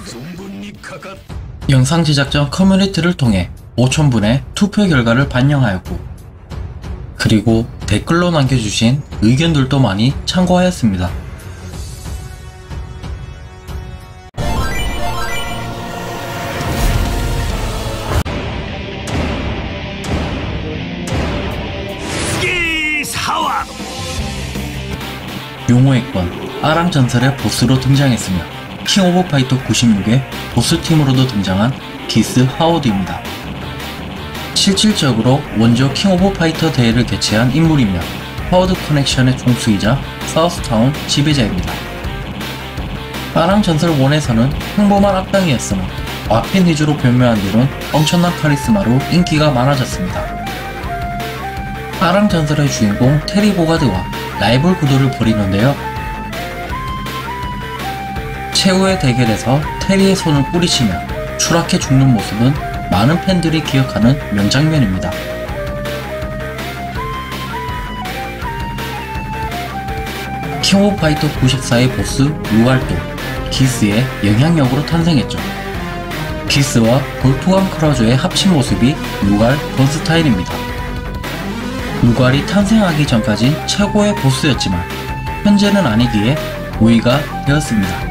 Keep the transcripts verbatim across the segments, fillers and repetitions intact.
영상 제작 전 커뮤니티를 통해 오천 분의 투표 결과를 반영하였고, 그리고 댓글로 남겨주신 의견들도 많이 참고하였습니다. 용호의 권 아랑전설의 보스로 등장했으며 킹 오브 파이터 구십육의 보스팀으로도 등장한 기스 하워드입니다. 실질적으로 원조 킹 오브 파이터 대회를 개최한 인물이며 하워드 커넥션의 총수이자 사우스타운 지배자입니다. 아랑전설 일에서는 평범한 악당이었으나 와펜 위주로 변모한 뒤론 엄청난 카리스마로 인기가 많아졌습니다. 아랑전설의 주인공 테리 보가드와 라이벌 구도를 벌이는데요. 최후의 대결에서 테리의 손을 뿌리치며 추락해 죽는 모습은 많은 팬들이 기억하는 명장면입니다. 킹 오브 파이터 구십사의 보스 루갈도, 기스의 영향력으로 탄생했죠. 기스와 볼프강 크라조의 합친 모습이 루갈 번스타일입니다. 루갈이 탄생하기 전까지 최고의 보스였지만 현재는 아니기에 오위가 되었습니다.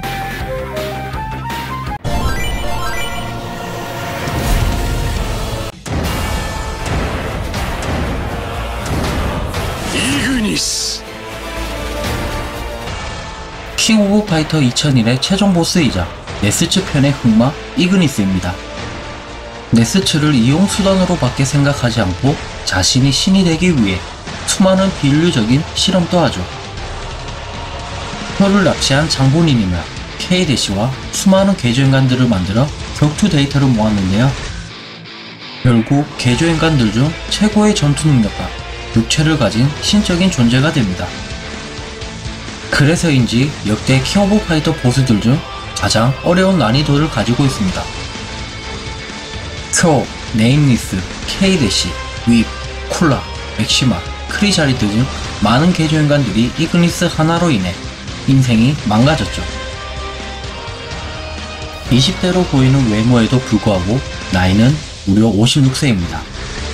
이그니스 킹 오브 파이터 이천일의 최종 보스이자 네스츠 편의 흑마 이그니스입니다. 네스츠를 이용수단으로 밖에 생각하지 않고 자신이 신이 되기 위해 수많은 비인류적인 실험도 하죠. 혀를 납치한 장본인이며 K-대시와 수많은 개조인간들을 만들어 격투 데이터를 모았는데요. 결국 개조인간들 중 최고의 전투 능력과 육체를 가진 신적인 존재가 됩니다. 그래서인지 역대 킹 오브 파이터 보스들 중 가장 어려운 난이도를 가지고 있습니다. 쿄, 네임리스, K-대시, 윕, 쿨라, 맥시마, 크리자리드 등 많은 개조인간들이 이그니스 하나로 인해 인생이 망가졌죠. 이십 대로 보이는 외모에도 불구하고 나이는 무려 오십육 세입니다.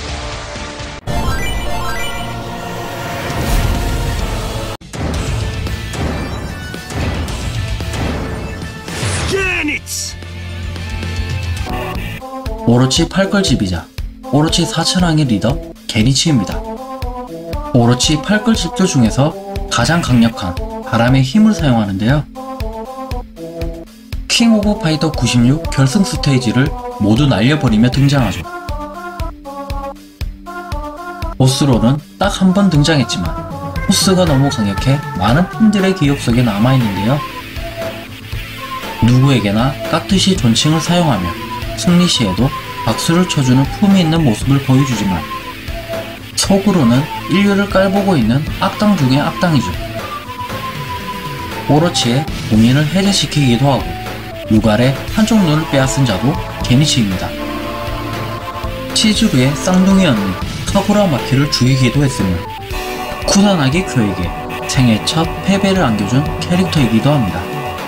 오로치 팔걸집이자 오로치 사천왕의 리더 게니치입니다. 오로치 팔걸집들 중에서 가장 강력한 바람의 힘을 사용하는데요. 킹 오브 파이터 구십육 결승 스테이지를 모두 날려버리며 등장하죠. 보스로는 딱 한 번 등장했지만 보스가 너무 강력해 많은 팬들의 기억 속에 남아있는데요. 누구에게나 깍듯이 존칭을 사용하며 승리 시에도 박수를 쳐주는 품이 있는 모습을 보여주지만 속으로는 인류를 깔보고 있는 악당 중의 악당이죠. 오로치의 봉인을 해제시키기도 하고 루갈의 한쪽 눈을 빼앗은 자도 게니치입니다. 치즈루의 쌍둥이 언니 카구라 마키를 죽이기도 했으며 쿠사나기 쿄에게 생애 첫 패배를 안겨준 캐릭터이기도 합니다.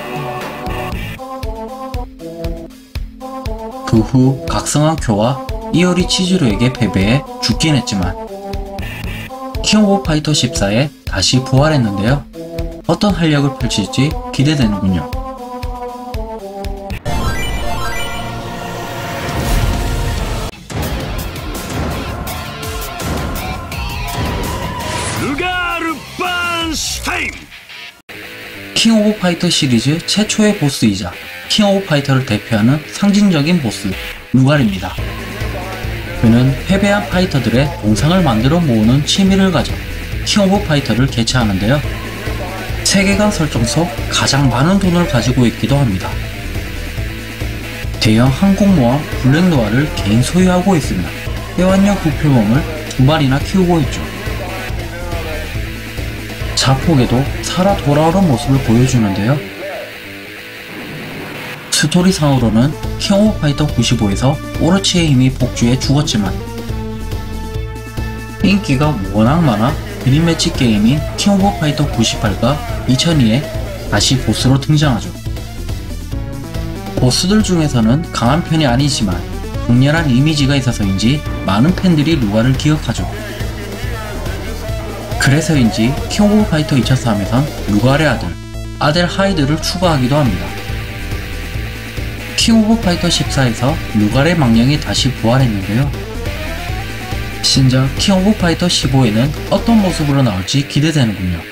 그 후 각성한 쿄와 이어리 치즈루에게 패배해 죽긴 했지만 킹 오브 파이터 십사에 다시 부활했는데요. 어떤 활약을 펼칠지 기대되는군요. 킹 오브 파이터 시리즈 최초의 보스이자 킹 오브 파이터를 대표하는 상징적인 보스 루갈입니다. 그는 패배한 파이터들의 동상을 만들어 모으는 취미를 가져 킹 오브 파이터를 개최하는데요. 세계관 설정 속 가장 많은 돈을 가지고 있기도 합니다. 대형 항공모함 블랙노아를 개인 소유하고 있으며 애완용 부표범을 두 마리나 키우고 있죠. 자폭에도 살아 돌아오는 모습을 보여주는데요. 스토리상으로는 킹 오브 파이터 구십오에서 오로치의 힘이 복주해 죽었지만 인기가 워낙 많아 드림매치 게임인 킹 오브 파이터 구십팔과 이천이에 다시 보스로 등장하죠. 보스들 중에서는 강한 편이 아니지만 강렬한 이미지가 있어서인지 많은 팬들이 루가를 기억하죠. 그래서인지 킹 오브 파이터 이천삼에선 루가의 아들, 아델 하이드를 추가하기도 합니다. 킹 오브 파이터 십사에서 루가의 망령이 다시 부활했는데요. 신작 킹 오브 파이터 십오에는 어떤 모습으로 나올지 기대되는군요.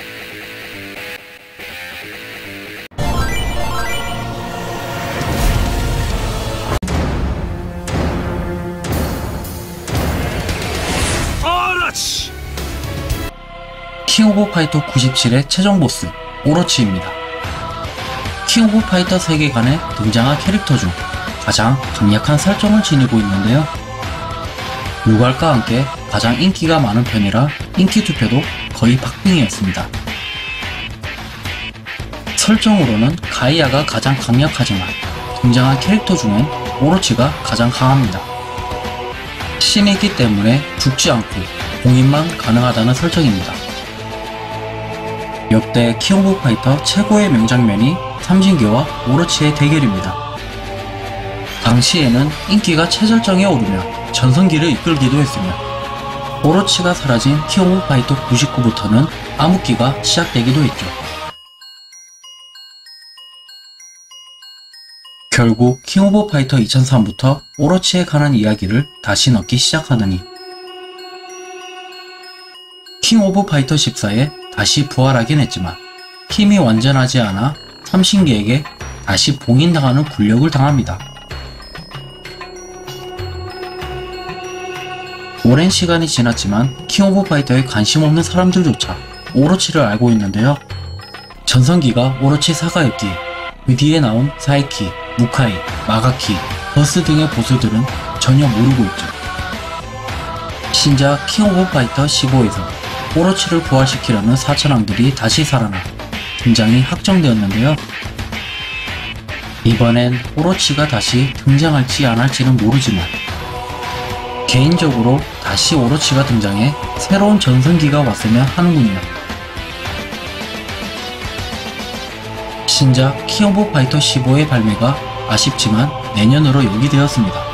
킹 오브 파이터 구십칠의 최종 보스 오로치입니다. 킹 오브 파이터 세계관에 등장한 캐릭터 중 가장 강력한 설정을 지니고 있는데요. 루갈과 함께 가장 인기가 많은 편이라 인기 투표도 거의 박빙이었습니다. 설정으로는 가이아가 가장 강력하지만 등장한 캐릭터 중엔 오로치가 가장 강합니다. 신이기 때문에 죽지 않고 봉인만 가능하다는 설정입니다. 역대 킹 오브 파이터 최고의 명장면이 삼신기와 오로치의 대결입니다. 당시에는 인기가 최절정에 오르며 전성기를 이끌기도 했으며 오로치가 사라진 킹 오브 파이터 구십구부터는 암흑기가 시작되기도 했죠. 결국 킹 오브 파이터 이천삼부터 오로치에 관한 이야기를 다시 넣기 시작하더니 킹 오브 파이터 십사에 다시 부활하긴 했지만 힘이 완전하지 않아 삼신기에게 다시 봉인당하는 굴욕을 당합니다. 오랜 시간이 지났지만 킹 오브 파이터에 관심 없는 사람들조차 오로치를 알고 있는데요. 전성기가 오로치 사가였기에 그 뒤에 나온 사이키, 무카이, 마가키, 버스 등의 보스들은 전혀 모르고 있죠. 신작 킹 오브 파이터 십오에서 오로치를 부활시키려는 사천왕들이 다시 살아나 등장이 확정되었는데요. 이번엔 오로치가 다시 등장할지 안할지는 모르지만 개인적으로 다시 오로치가 등장해 새로운 전성기가 왔으면 하는군요. 신작 킹 오브 파이터 십오의 발매가 아쉽지만 내년으로 연기되었습니다.